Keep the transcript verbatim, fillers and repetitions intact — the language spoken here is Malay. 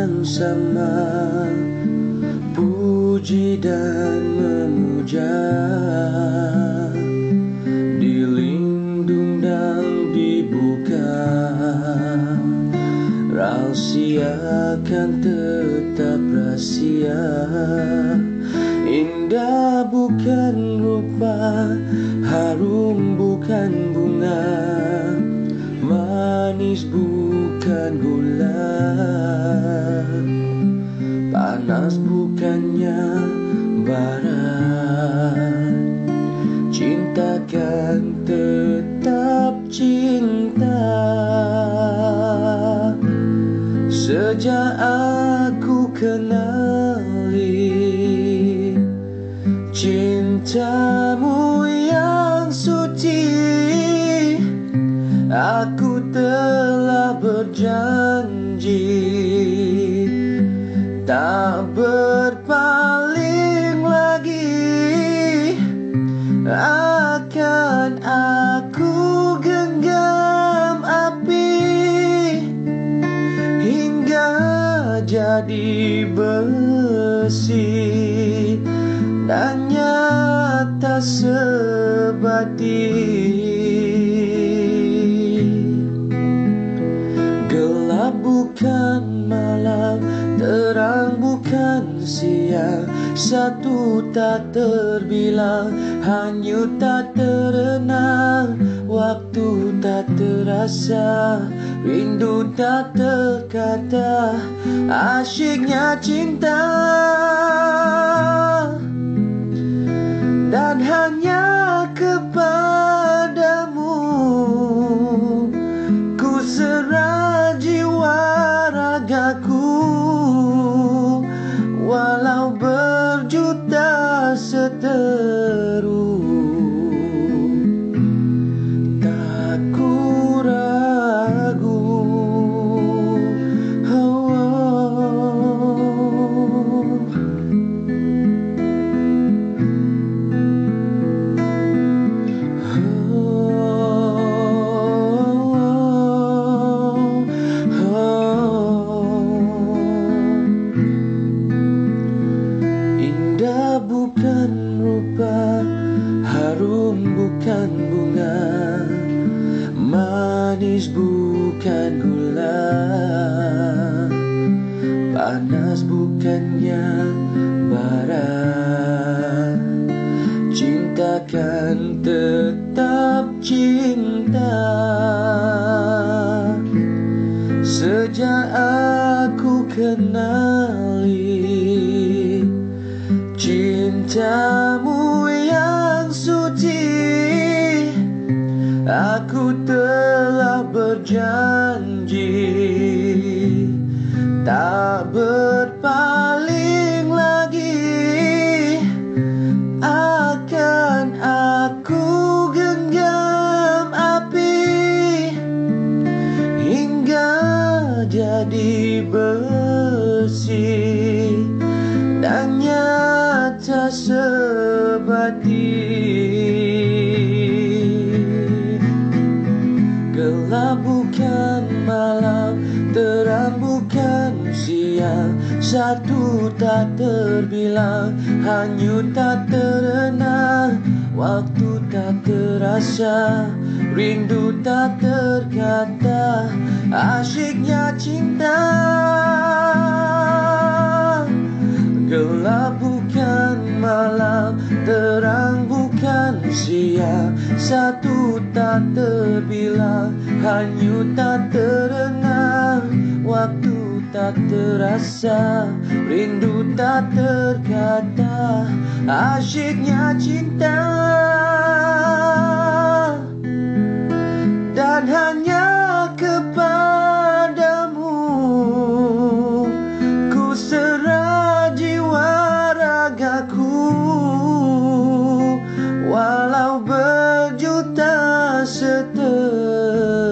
yang sama, puji dan memuja, dilindung dan dibuka, rahasia kan tetap rahasia. Indah bukan rupa, harum bukan bunga, manis bukan gula, panas bukannya barat. Cinta kan tetap cinta. Sejak aku kenali cintamu yang suci, aku telah berjanji tak berpaling lagi. Akan aku genggam api hingga jadi besi dan nyata sebati. Gelap bukan malam, terang bukan siang, satu tak terbilang, hanyut tak terenang, waktu tak terasa, rindu tak terkata, asyiknya cinta. Dan hanya kepadamu ku serah jiwa ragaku, walau berjuta seteru tak ku ragu. Oh, bukan rupa, harum bukan bunga, manis bukan gula, panas bukannya bara. Cinta kan tetap cinta. Sejak aku kenali cintamu yang suci, aku telah berjanji tak berpaling lagi. Akan aku genggam api hingga jadi besi dan nyata sebati. Gelap bukan malam, terang bukan siang, satu tak terbilang, hanyut tak terenang, waktu tak terasa, rindu tak terkata, asyiknya cinta. Gelap bukan malam, terang bukan siang, satu tak terbilang, hanyut tak terenang, waktu tak terasa, rindu tak terkata, asyiknya cinta. Dan hanya kepadamu ku serah jiwa ragaku, walau berjuta seteru